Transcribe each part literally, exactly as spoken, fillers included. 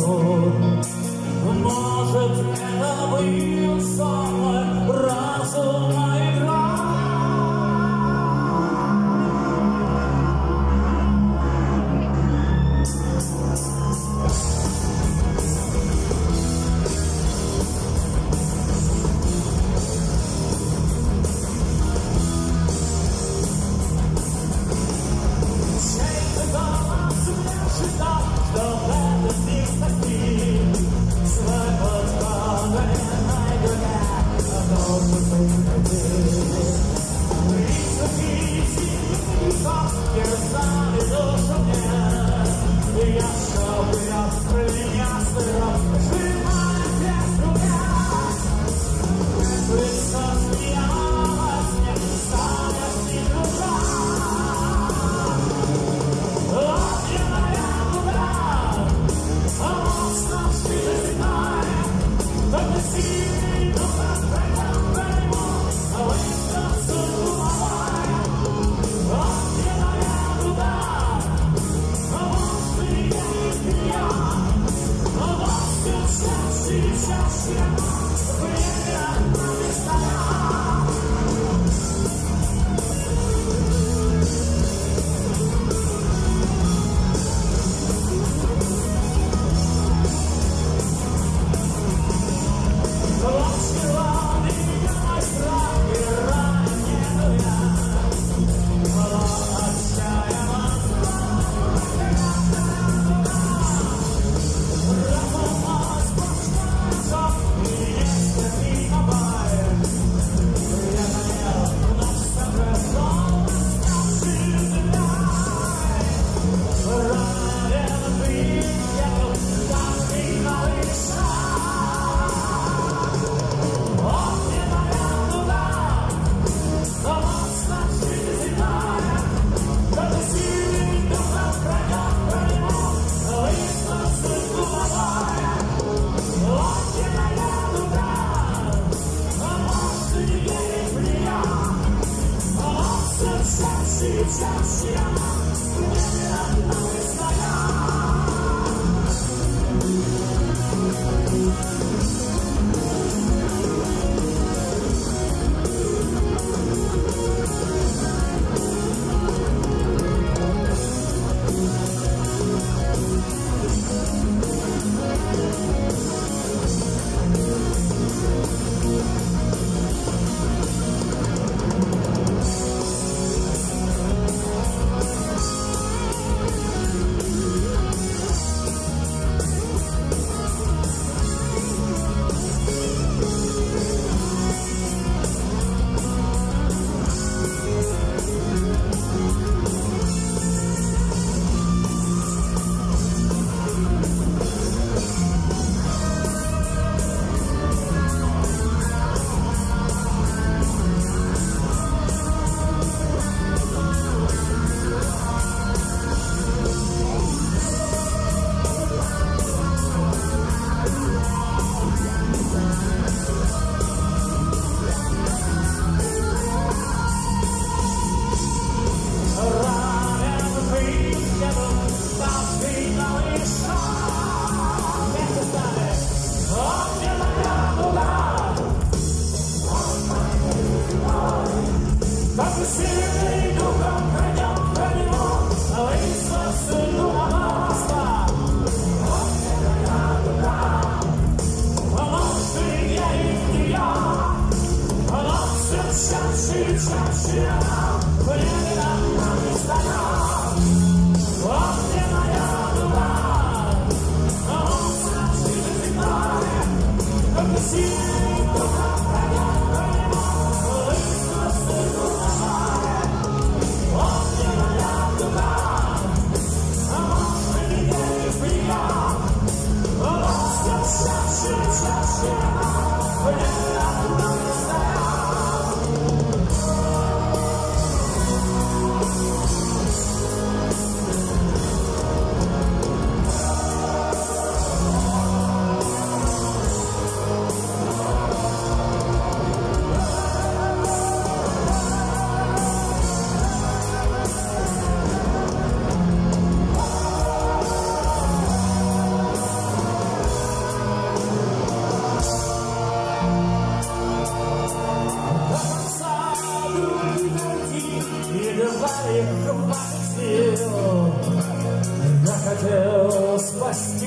Может, это был самый разумная игра. Чей-то голос мне шептал, что в этот мир спасти свой подпаленный дуля, должен быть ты. Призраки синих терзали душу мне, я шел вперед, меня сыром, сжимая без рука. Лицо смеялось, мне стало с ним душа. Вот я моя дура, а монстром спит земная, только сильный дух пройдет по нему, а выйдет судьбу мовая. Вот я моя дура, а монстры я и меня, а монстры чаще и чаще, время нависая.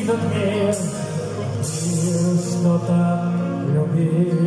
этот мир, мир, что так любил.